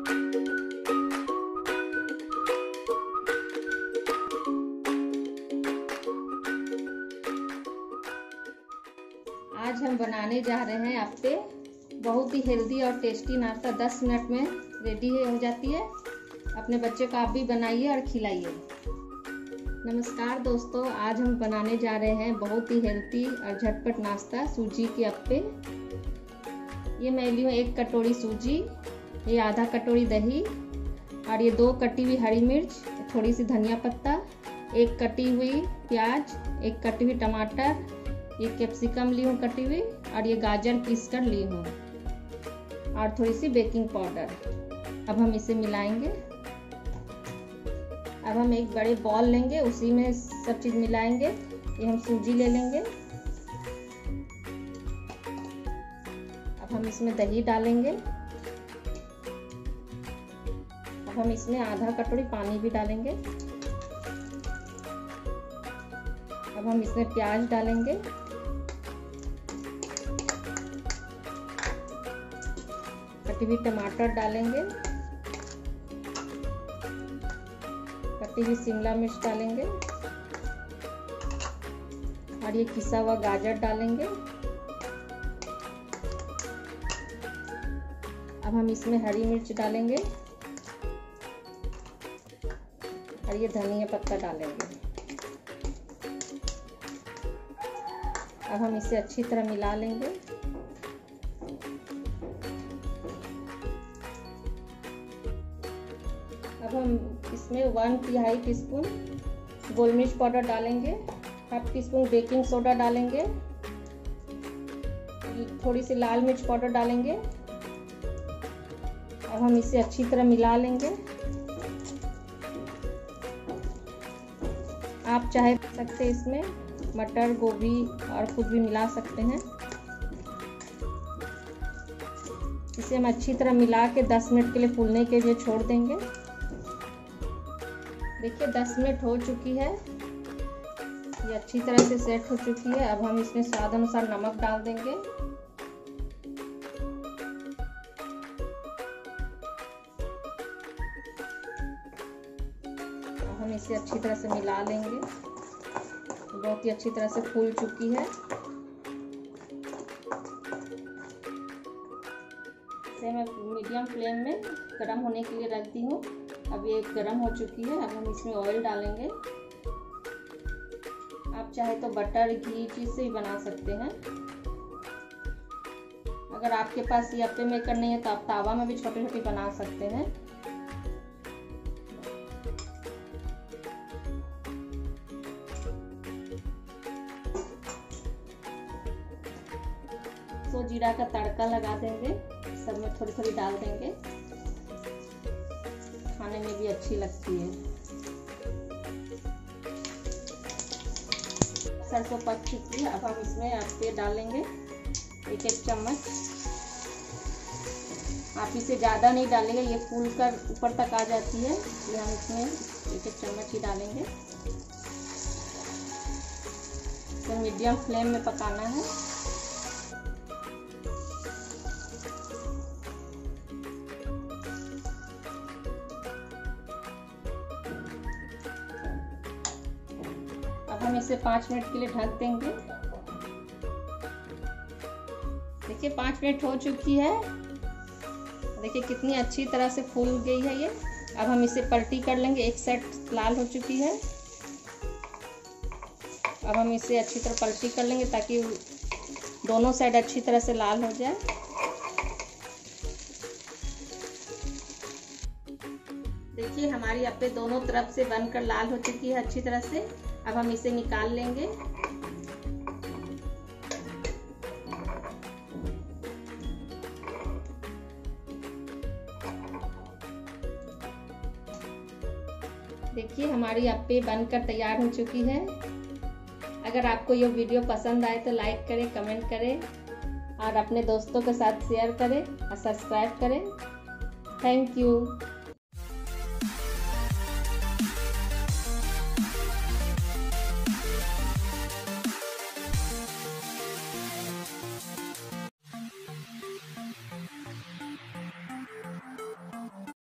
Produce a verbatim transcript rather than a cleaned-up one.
आज हम बनाने जा रहे हैं अप्पे। बहुत ही हेल्दी और टेस्टी नाश्ता दस मिनट में रेडी हो जाती है। अपने बच्चे को आप भी बनाइए और खिलाइए। नमस्कार दोस्तों, आज हम बनाने जा रहे हैं बहुत ही हेल्दी और झटपट नाश्ता, सूजी के अप्पे। ये मैं ली हूँ एक कटोरी सूजी, ये आधा कटोरी दही और ये दो कटी हुई हरी मिर्च, थोड़ी सी धनिया पत्ता, एक कटी हुई प्याज, एक कटी हुई टमाटर, ये कैप्सिकम ली हूँ कटी हुई और ये गाजर पीस कर ली हूँ और थोड़ी सी बेकिंग पाउडर। अब हम इसे मिलाएंगे। अब हम एक बड़े बॉल लेंगे, उसी में सब चीज़ मिलाएंगे। ये हम सूजी ले लेंगे। अब हम इसमें दही डालेंगे। अब हम इसमें आधा कटोरी पानी भी डालेंगे। अब हम इसमें प्याज डालेंगे। कटी हुई टमाटर डालेंगे। कटी हुई शिमला मिर्च डालेंगे और ये किसा हुआ गाजर डालेंगे। अब हम इसमें हरी मिर्च डालेंगे और ये धनिया पत्ता डालेंगे। अब हम इसे अच्छी तरह मिला लेंगे। अब हम इसमें वन तिहाई टी स्पून गोल मिर्च पाउडर डालेंगे, half teaspoon baking soda डालेंगे, थोड़ी सी लाल मिर्च पाउडर डालेंगे। अब हम इसे अच्छी तरह मिला लेंगे। आप चाहे सकते इसमें मटर, गोभी और कुछ भी मिला सकते हैं। इसे हम अच्छी तरह मिला के दस मिनट के लिए फूलने के लिए छोड़ देंगे। देखिए दस मिनट हो चुकी है, ये अच्छी तरह से सेट हो चुकी है। अब हम इसमें स्वाद अनुसार नमक डाल देंगे। अब हम इसे अच्छी तरह से मिला लेंगे। बहुत ही अच्छी तरह से फूल चुकी है। इसे मैं मीडियम फ्लेम में गर्म होने के लिए रख दी हूँ। अब ये गर्म हो चुकी है। अब हम इसमें ऑयल डालेंगे। आप चाहे तो बटर, घी चीज से भी बना सकते हैं। अगर आपके पास ये अप्पे मेकर नहीं है तो आप तावा में भी छोटे छोटे बना सकते हैं। तो जीरा का तड़का लगा देंगे, सब में थोड़ी थोड़ी डाल देंगे, खाने में भी अच्छी लगती है। सरसों पक चुकी है। अब हम इसमें अप्पे डालेंगे एक एक चम्मच। आप इसे ज़्यादा नहीं डालेंगे, ये फूल कर ऊपर तक आ जाती है, ये हम इसमें एक एक चम्मच ही डालेंगे। इसे मीडियम फ्लेम में पकाना है। अब हम इसे पाँच मिनट के लिए ढक देंगे। देखिए पाँच मिनट हो चुकी है। देखिए कितनी अच्छी तरह से फूल गई है ये। अब हम इसे पलटी कर लेंगे। एक साइड लाल हो चुकी है। अब हम इसे अच्छी तरह पलटी कर लेंगे ताकि दोनों साइड अच्छी तरह से लाल हो जाए। देखिए हमारी अप्पे दोनों तरफ से बनकर लाल हो चुकी है अच्छी तरह से। अब हम इसे निकाल लेंगे। देखिए हमारी अप्पे बनकर तैयार हो चुकी है। अगर आपको यह वीडियो पसंद आए तो लाइक करें, कमेंट करें और अपने दोस्तों के साथ शेयर करें और सब्सक्राइब करें। Thank you.